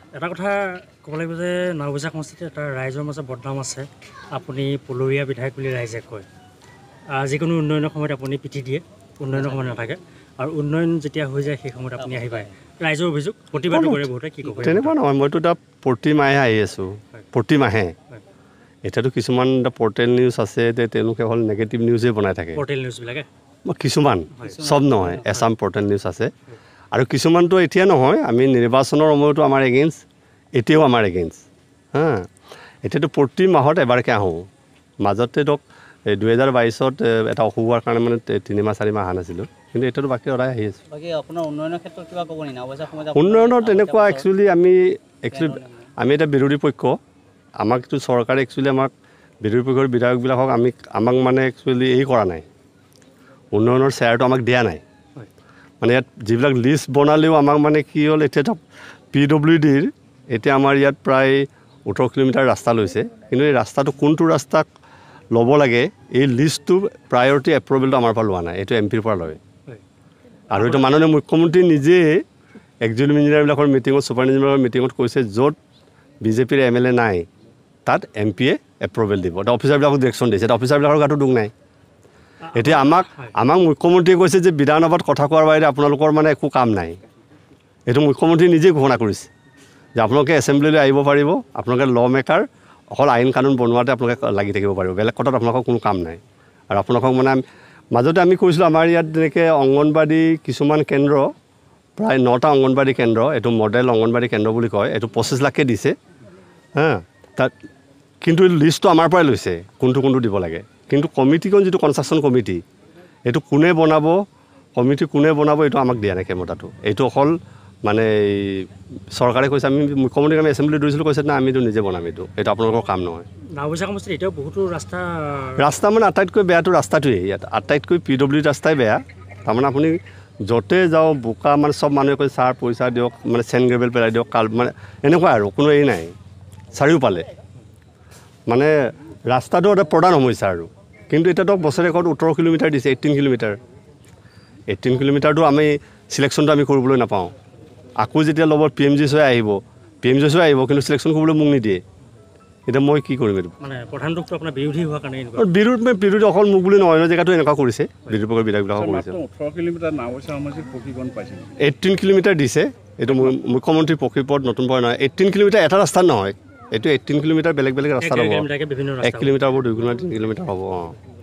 এটা কথা ক'ব লাগিব যে নাওবৈচা সমষ্টিত এটা ৰাইজৰ মাজত বদনাম আছে আপুনি পলৰীয়া বিধায়ক বুলি ৰাইজে কয় যিকোনো উন্নয়নৰ সময়ত আপুনি পিঠি দিয়ে উন্নয়নৰ সময়ত নাথাকে আৰু উন্নয়ন যেতিয়া হৈ যায় সেই সময়ত আপুনি আহি পায় ৰাইজৰ অভিযোগ প্ৰতিবাদ কৰে বহুতে কি ক'ব তেনেকুৱা নহয় মইতো এটা প্ৰতি মাহে আহি আছোঁ প্ৰতি মাহে এতিয়াতো কিছুমান পৰ্টেল নিউজ আছে যে তেওঁলোকে হ'ল নেগেটিভ নিউজেই বনাই থাকে পৰ্টেল নিউজবিলাকে কিছুমান চব নহয় এছাম পৰ্টেল নিউজ আছে আৰু কিছুমানটো এতিয়া নহয় আমি নিৰ্বাচনৰ সময়তো আমাৰ এগেইনষ্ট এতিয়াও আমাৰ এগেইনষ্ট এতিয়াতো প্ৰতি মাহত এবাৰকৈ আহোঁ মাজতে ধৰক 2022ত এটা অসুখ হোৱাৰ কাৰণে মানে 3 মাহ 4 মাহ অহা নাছিলোঁ কিন্তু এতিয়াতো বাকী সদায় আহি আছোঁ উন্নয়নৰ ক্ষেত্ৰত কিবা ক'ব নি নাওবৈচা সময়ত উন্নয়নৰ তেনেকুৱা একচুৱেলি আমি এটা বিৰোধী পক্ষ আমাকতো চৰকাৰে একচুৱেলি আমাক বিৰোধী পক্ষৰ বিধায়কবিলাকক আমাক মানে একচুৱেলি এই কৰা নাই উন্নয়নৰ শ্বেয়াৰটো আমাক দিয়া নাই মানে ইয়াত যিবিলাক লিষ্ট বনালেও আমাক মানে কি হ'ল এতিয়া PWDৰ এতিয়া আমাৰ ইয়াত প্ৰায় 18 কিলোমিটাৰ ৰাস্তা লৈছে কিন্তু এই ৰাস্তাটো কোনটো ৰাস্তাক ল'ব লাগে এই লিষ্টটো প্ৰায়ৰিটি এপ্ৰুভেলটো আমাৰ পৰা লোৱা নাই এইটো MPৰ পৰা লয় আৰু এইটো মাননীয় মুখ্যমন্ত্ৰী নিজে এক্সিকিউটিভ ইঞ্জিনিয়াৰবিলাকৰ মিটিঙত ছুপাৰ ইঞ্জিনিয়াৰৰ মিটিঙত কৈছে য'ত BJPৰ MLA নাই তাত MPয়ে এপ্ৰুভেল দিব এটা অফিচাৰবিলাকক ডিৰেকশ্যন দিছে এটা অফিচাৰবিলাকৰ গাতো দুখ নাই এতিয়া আমাক মুখ্যমন্ত্ৰীয়ে কৈছে যে বিধানসভাত কথা কোৱাৰ বাহিৰে আপোনালোকৰ মানে একো কাম নাই এইটো মুখ্যমন্ত্ৰী নিজেই ঘোষণা কৰিছে যে আপোনালোকে এছেম্বলিলৈ আহিব পাৰিব আপোনালোকে ল মেকাৰ অকল আইন কানুন বনোৱাতে আপোনালোকে লাগি থাকিব পাৰিব বেলেগ কথাত আপোনালোকৰ কোনো কাম নাই আৰু আপোনালোকক মানে মাজতে আমি কৈছিলোঁ আমাৰ ইয়াত যেনেকৈ অংগনবাদী কিছুমান কেন্দ্ৰ প্ৰায় 9টা অংগনবাদী কেন্দ্ৰ এইটো মডেল অংগনবাদী কেন্দ্ৰ বুলি কয় এইটো 25 লাখকৈ দিছে তাত কিন্তু লিষ্টটো আমাৰ পৰাই লৈছে কোনটো দিব লাগে কিন্তু কমিটিখন যিটো কনষ্ট্ৰাকশ্যন কমিটি এইটো কোনে বনাব এইটো আমাক দিয়া নাই ক্ষমতাটো এইটো অকল মানে চৰকাৰে কৈছে আমি মুখ্যমন্ত্ৰীক আমি এছেম্বলি দিছিলোঁ কৈছে না আমি এইটো নিজে বনাম এইটো আপোনালোকৰ কাম নহয় নাওবৈচা সমষ্টিত এতিয়াও বহুতো ৰাস্তা মানে আটাইতকৈ বেয়াটো ৰাস্তাটোৱেই ইয়াত আটাইতকৈ PWD ৰাস্তাই বেয়া তাৰমানে আপুনি য'তে যাওঁ বোকা মানে চব মানুহে কৈছে ছাৰ পইচা দিয়ক মানে চেণ্ড গ্ৰেভেল পেলাই দিয়ক মানে এনেকুৱা আৰু কোনো এই নাই চাৰিওফালে মানে ৰাস্তাটো এটা প্ৰধান সমস্যা আৰু কিন্তু এতিয়াতো বছৰেকত 18 কিলোমিটাৰ দিছে 18 কিলোমিটাৰটো আমি চিলেকশ্যনটো আমি কৰিবলৈ নাপাওঁ আকৌ যেতিয়া লগত PMGC আহিব কিন্তু চিলেকশ্যন কৰিবলৈ মোক নিদিয়ে এতিয়া মই কি কৰিম এইটো মানে প্ৰধান দুখটো আপোনাৰ বিৰোধী হোৱাৰ কাৰণে বিৰোধী অকল মোক বুলি নহয় জেগাটো এনেকুৱা কৰিছে বিৰোধী পক্ষৰ বিধায়কবিলাকক কৰিছে 18 কিলোমিটাৰ নাওবৈচা সমষ্টিত প্ৰশিক্ষণ পাইছে 18 কিলোমিটাৰ দিছে এইটো মুখ্যমন্ত্ৰী প্ৰশিক্ষণ নতুন পৰা নহয় 18 কিলোমিটাৰ এটা ৰাস্তাত নহয় এইটো 18 কিলোমিটাৰ বেলেগ ৰাস্তাত হ'ব 1 কিলোমিটাৰ হ'ব 2 কিলোমিটাৰ 3 কিলোমিটাৰ হ'ব